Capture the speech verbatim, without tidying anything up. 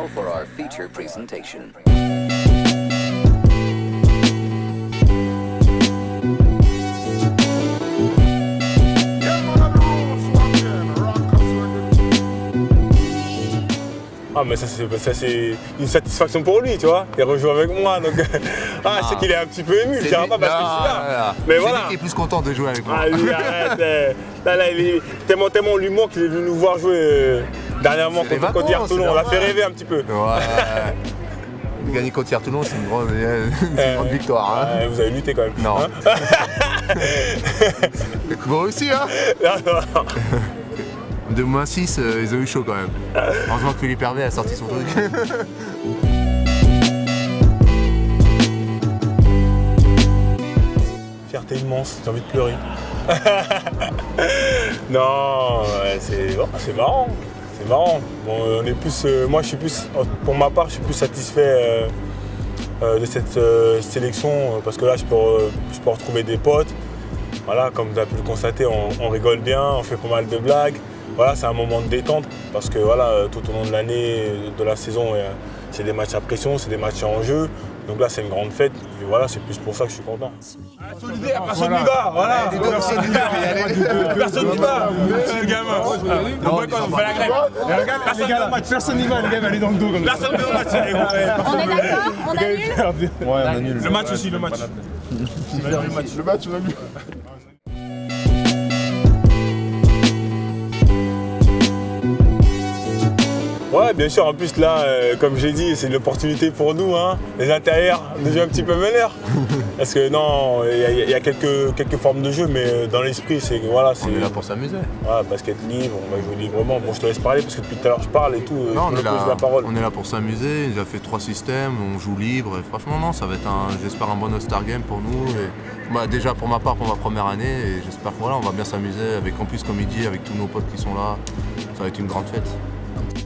now for our feature presentation. Ah mais ça c'est une satisfaction pour lui, tu vois. Il rejoue avec moi, donc ah, je sais qu'il est un petit peu ému, je dirais pas parce que je suis là. Mais voilà. C'est lui qui est plus content de jouer avec moi. Ah lui arrête, là, là il est tellement tellement on lui manque qu'il est venu nous voir jouer euh, dernièrement contre contre Toulon. On l'a fait rêver un petit peu. Ouais. Gagner contre Toulon, c'est une grande, une euh, grande victoire. Hein. Euh, vous avez lutté quand même. Non. Hein. Moi aussi, hein. Non, non. De moins six, euh, ils ont eu chaud quand même. Heureusement que Philippe Hervé a sorti son truc. Fierté immense, j'ai envie de pleurer. Non, c'est oh, marrant. C'est marrant. Bon, on est plus, euh, moi, je suis plus, pour ma part, je suis plus satisfait euh, euh, de cette euh, sélection parce que là, je peux, euh, je peux retrouver des potes. Voilà, comme vous avez pu le constater, on, on rigole bien, on fait pas mal de blagues. Voilà, c'est un moment de détente parce que voilà, tout au long de l'année, de la saison, c'est des matchs à pression, c'est des matchs en jeu. Donc là, c'est une grande fête. Et voilà, c'est plus pour ça que je suis content. Solidaire, personne n'y va. Voilà, personne n'y va. Personne n'y va. C'est le gamin. On fait la grève. Personne n'y va. Personne n'y va. Les gars, va aller dans le dos. Personne ne va au match. On est d'accord? On annule? Ouais, on annule. Le match aussi, le match. Le match, on annule. Ouais, bien sûr, en plus là, euh, comme j'ai dit, c'est une opportunité pour nous, hein, les intérieurs, de jouer un petit peu meneur. Parce que non, il y, y a quelques, quelques formes de jeu, mais dans l'esprit, c'est voilà. On est là pour s'amuser. Voilà, basket libre, on va jouer librement. Bon, je te laisse parler parce que depuis tout à l'heure je parle et tout, non, je on, est me là, pose la parole. On est là pour s'amuser, il a fait trois systèmes, on joue libre. Et franchement, non, ça va être, un, j'espère, un bon All-Star Game pour nous. Et, bah, déjà pour ma part, pour ma première année, et j'espère qu'on voilà, va bien s'amuser avec, en plus, comme il dit, avec tous nos potes qui sont là. Ça va être une grande fête.